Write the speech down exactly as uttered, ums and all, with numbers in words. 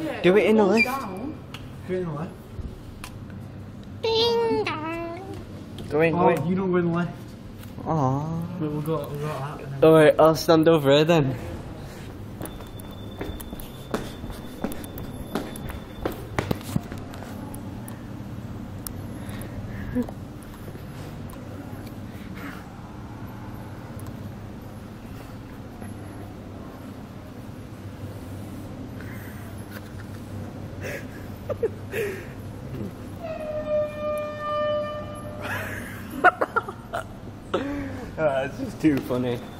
it. Do it in the goes lift. down. Go in the lift. Ding dong. Go in, go Oh, in. you don't go in the lift. Aww. But we'll go, we'll go out. And then Alright, I'll stand over here then. Ah, it's just too funny.